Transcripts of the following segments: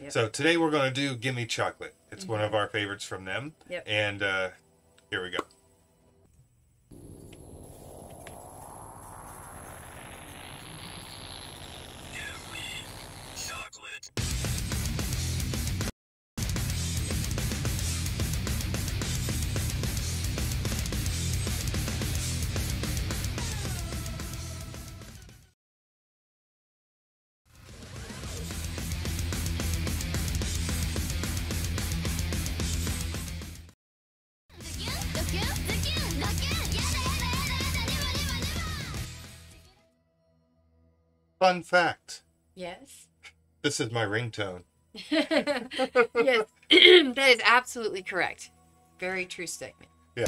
Yep. So today we're going to do Gimme Chocolate. It's one of our favorites from them. Yep. And here we go. Fun fact. Yes. This is my ringtone. Yes, that is absolutely correct. Very true statement. Yeah.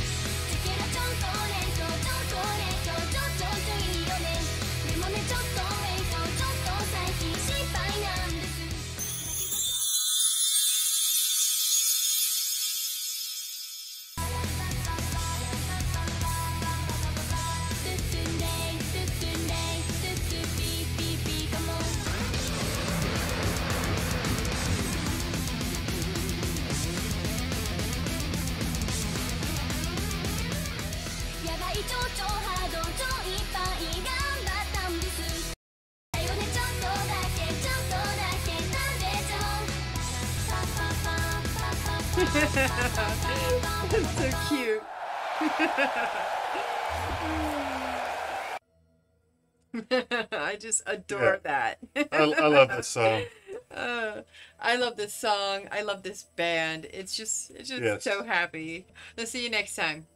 That's so cute. I just adore that. I love this song. I love this song. I love this band. It's just Yes. so happy. Let's see you next time.